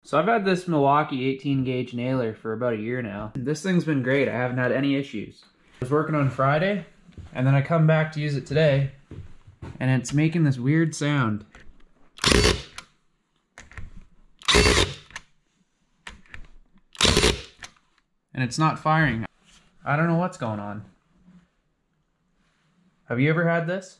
So I've had this Milwaukee 18 gauge nailer for about a year now. This thing's been great. I haven't had any issues. I was working on Friday, and then I come back to use it today, and it's making this weird sound. And it's not firing. I don't know what's going on. Have you ever had this?